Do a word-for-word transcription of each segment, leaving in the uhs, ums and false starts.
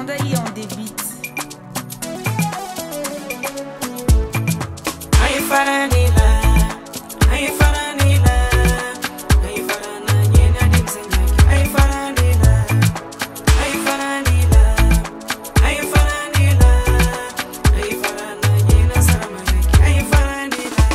Panda y on débite. Ay faranila, ay faranila, ay farana nyena dimsenyaki. Ay faranila, ay faranila, ay faranila, ay farana nyena saramayaki. Ay faranila.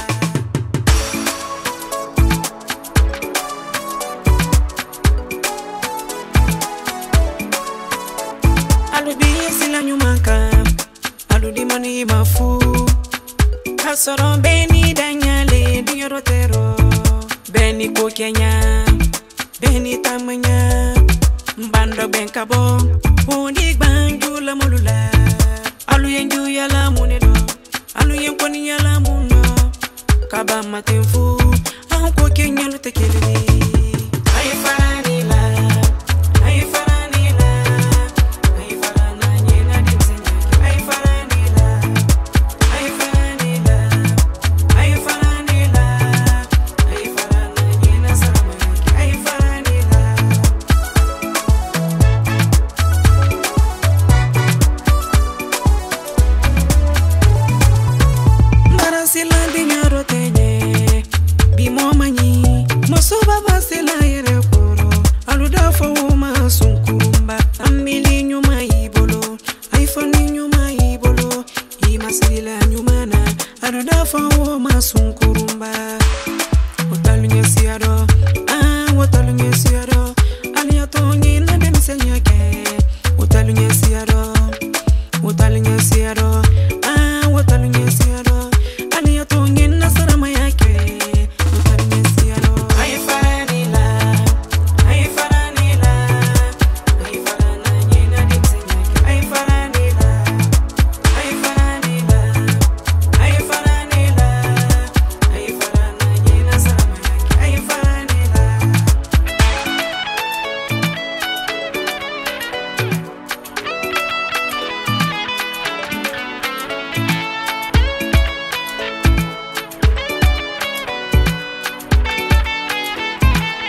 Alubi sila nyumaka, aludi mani mafu. Kasoro beni danyale di rotero, beni ko Kenya, beni tamanya, mbando benkabo, undi banju la mulula, alu yenju ya la munedo, alu yenkoni ya la muno, kaba matemfu, ahu ko Kenya lutekele. Ay faranila, ay faranila, ay farana nyena dimsenyaki. Ay faranila, ay faranila, ay faranila, ay farana nyena saramayaki. Ay faranila. Marasila dinyaro tenye, bimo manyi, mosoba basila yere koro, aluda fawuma sunkurumba, amili nyuma ibolo, aifani nyuma ibolo, imasila nyumana, aluda fawuma sunkurumba. Watalunya siado, ah watalunya siado, aliyatonyi na demsenyake. Watalunya siado, watalunya siado, ah watalunya siado, aliyatonyi na saramayake. Watalunya siado. Ay faranila, ay faranila, ay farana nyena dimsenyaki. Ay faranila, ay faranila, ay faranila, ay farana nyena saramayaki. Ay faranila.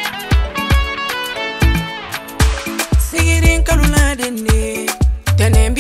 Sigirin kalula denne, tenem